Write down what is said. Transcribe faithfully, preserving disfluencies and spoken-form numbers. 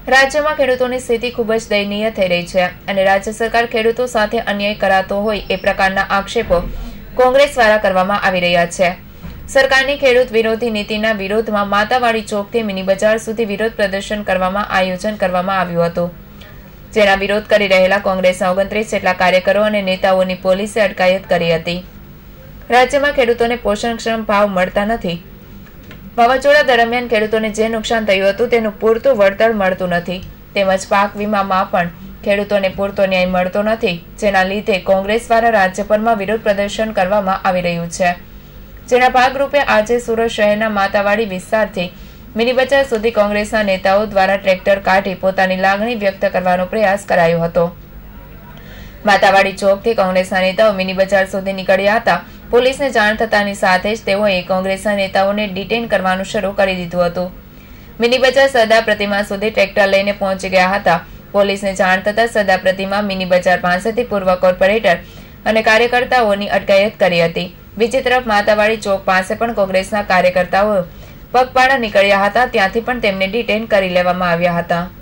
રાજ્યમાં ખેડૂતોની સ્થિતિ ખૂબ જ દયનીય થઈ રહી છે અને રાજ્ય સરકાર ખેડૂતો સાથે અન્યાય કરાતો હોય એ પ્રકારના આક્ષેપો કોંગ્રેસ દ્વારા કરવામાં આવી રહ્યા છે। સરકારની ખેડૂત વિરોધી નીતિના વિરોધમાં માતાવાડી ચોકથી મિની બજાર સુધી વિરોધ પ્રદર્શન કરવામાં આયોજન કરવામાં આવ્યું હતું, જેના વિરોધ કરી રહેલા કોંગ્રેસના ઓગણત્રીસ જેટલા કાર્યકરો અને નેતાઓની પોલીસે અટકાયત કરી હતી। રાજ્યમાં ખેડૂતોને પોષણક્ષમ ભાવ મળતા નથી। વાવાઝોડા દરમિયાન ખેડૂતોને જે નુકસાન થયું હતું તેનું પૂરતું વળતર મળતું નથી, તેમજ પાક વીમામાં પણ ખેડૂતોને પૂરતો ન્યાય મળતો નથી, જેના લીધે કોંગ્રેસ દ્વારા રાજ્યભરમાં વિરોધ પ્રદર્શન કરવામાં આવી રહ્યું છે, જેના ભાગરૂપે આજે સુરત શહેરના માતાવાડી વિસ્તારથી મિની બજાર સુધી કોંગ્રેસના નેતાઓ દ્વારા ટ્રેક્ટર કાઢી પોતાની લાગણી વ્યક્ત કરવાનો પ્રયાસ કરાયો હતો। માતાવાડી ચોકથી કોંગ્રેસના નેતાઓ મિની બજાર સુધી નીકળ્યા હતા। પોલીસને જાણ થતાની સાથે જ તેઓએ કોંગ્રેસના નેતાઓને ડિટેન કરવાનું શરૂ કરી દીધું હતું। મિની બજાર સરદાર પ્રતિમા સુધી ટ્રેક્ટર લઈને પહોંચી ગયા હતા। પોલીસને જાણ થતાં સરદાર પ્રતિમા મિની બજાર પાસેથી પૂર્વ કોર્પોરેટર અને કાર્યકર્તાઓની અટકાયત કરી હતી। બીજી તરફ માતાવાડી ચોક પાસે પણ કોંગ્રેસના કાર્યકર્તાઓ પગપાળા નીકળ્યા હતા, ત્યાંથી પણ તેમને ડિટેન કરી લેવામાં આવ્યા હતા।